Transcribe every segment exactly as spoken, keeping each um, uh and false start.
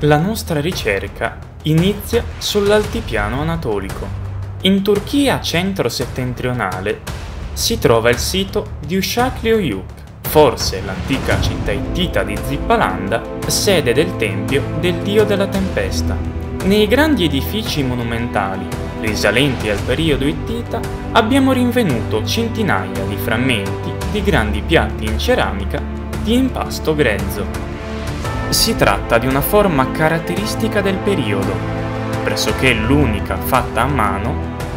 La nostra ricerca inizia sull'altipiano anatolico. In Turchia centro-settentrionale si trova il sito di Uşaklı Oyuk, forse l'antica città ittita di Zippalanda, sede del tempio del dio della tempesta. Nei grandi edifici monumentali, risalenti al periodo ittita, abbiamo rinvenuto centinaia di frammenti di grandi piatti in ceramica di impasto grezzo. Si tratta di una forma caratteristica del periodo, pressoché l'unica fatta a mano,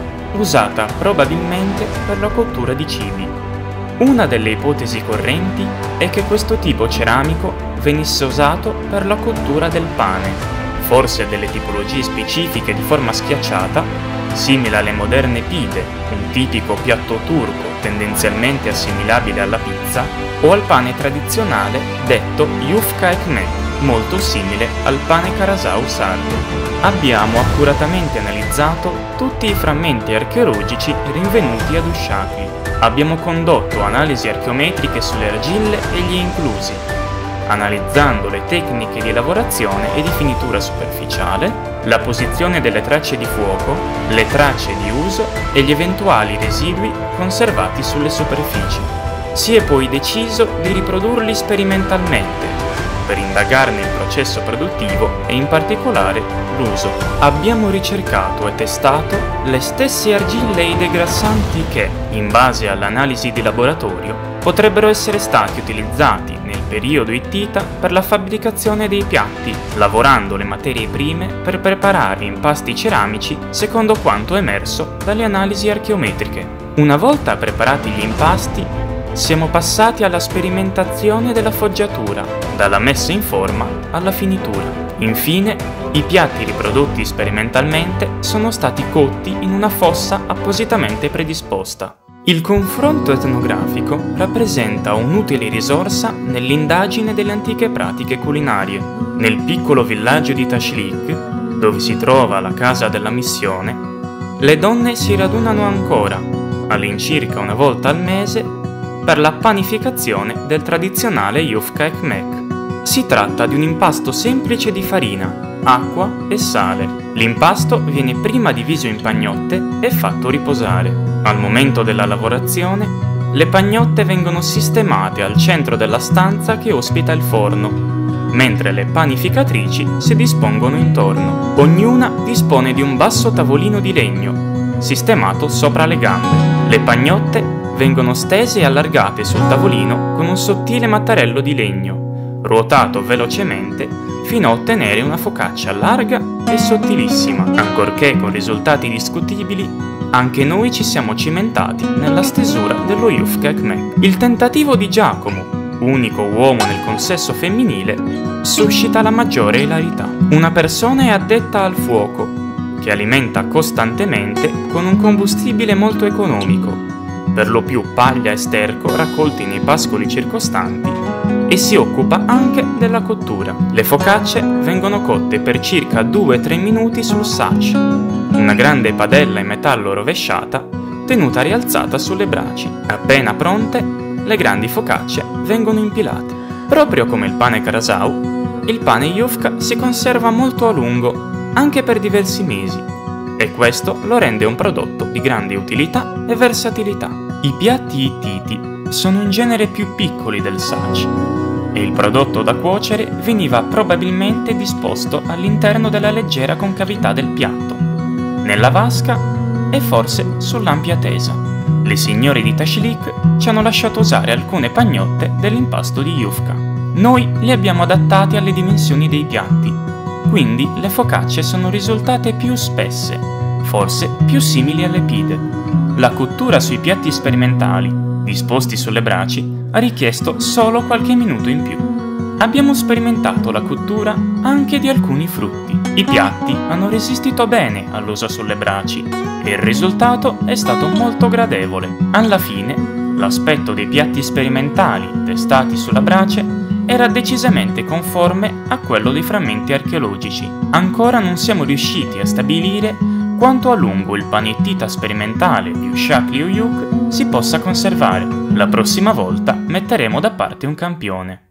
usata probabilmente per la cottura di cibi. Una delle ipotesi correnti è che questo tipo ceramico venisse usato per la cottura del pane, forse delle tipologie specifiche di forma schiacciata, simile alle moderne pide, un tipico piatto turco tendenzialmente assimilabile alla pizza, o al pane tradizionale detto yufka ekmek, molto simile al pane karasau sardo. Abbiamo accuratamente analizzato tutti i frammenti archeologici rinvenuti ad Uşaklı. Abbiamo condotto analisi archeometriche sulle argille e gli inclusi, analizzando le tecniche di lavorazione e di finitura superficiale, la posizione delle tracce di fuoco, le tracce di uso e gli eventuali residui conservati sulle superfici. Si è poi deciso di riprodurli sperimentalmente, per indagarne il processo produttivo e in particolare l'uso. Abbiamo ricercato e testato le stesse argille degrassanti che, in base all'analisi di laboratorio, potrebbero essere stati utilizzati nel periodo ittita per la fabbricazione dei piatti, lavorando le materie prime per preparare impasti ceramici secondo quanto emerso dalle analisi archeometriche. Una volta preparati gli impasti, siamo passati alla sperimentazione della foggiatura, dalla messa in forma alla finitura. Infine, i piatti riprodotti sperimentalmente sono stati cotti in una fossa appositamente predisposta. Il confronto etnografico rappresenta un'utile risorsa nell'indagine delle antiche pratiche culinarie. Nel piccolo villaggio di Tashlik, dove si trova la casa della missione, le donne si radunano ancora, all'incirca una volta al mese, per la panificazione del tradizionale yufka ekmek. Si tratta di un impasto semplice di farina, acqua e sale. L'impasto viene prima diviso in pagnotte e fatto riposare. Al momento della lavorazione, le pagnotte vengono sistemate al centro della stanza che ospita il forno, mentre le panificatrici si dispongono intorno. Ognuna dispone di un basso tavolino di legno, sistemato sopra le gambe. Le pagnotte vengono stese e allargate sul tavolino con un sottile mattarello di legno, ruotato velocemente fino a ottenere una focaccia larga e sottilissima. Ancorché con risultati discutibili, anche noi ci siamo cimentati nella stesura dello yufka ekmek. Il tentativo di Giacomo, unico uomo nel consesso femminile, suscita la maggiore ilarità. Una persona è addetta al fuoco, che alimenta costantemente con un combustibile molto economico, per lo più paglia e sterco raccolti nei pascoli circostanti, e si occupa anche della cottura. Le focacce vengono cotte per circa due tre minuti sul sac, una grande padella in metallo rovesciata tenuta rialzata sulle braci. Appena pronte, le grandi focacce vengono impilate. Proprio come il pane karasau, il pane yufka si conserva molto a lungo, anche per diversi mesi, e questo lo rende un prodotto di grande utilità e versatilità. I piatti ittiti sono in genere più piccoli del sac, e il prodotto da cuocere veniva probabilmente disposto all'interno della leggera concavità del piatto, nella vasca e forse sull'ampia tesa. Le signore di Tashlik ci hanno lasciato usare alcune pagnotte dell'impasto di yufka. Noi li abbiamo adattati alle dimensioni dei piatti, quindi le focacce sono risultate più spesse, forse più simili alle pide. La cottura sui piatti sperimentali, disposti sulle braci, ha richiesto solo qualche minuto in più. Abbiamo sperimentato la cottura anche di alcuni frutti. I piatti hanno resistito bene all'uso sulle braci e il risultato è stato molto gradevole. Alla fine, l'aspetto dei piatti sperimentali testati sulla brace era decisamente conforme a quello dei frammenti archeologici. Ancora non siamo riusciti a stabilire quanto a lungo il pane ittita sperimentale di Uşaklı Oyuk si possa conservare. La prossima volta metteremo da parte un campione.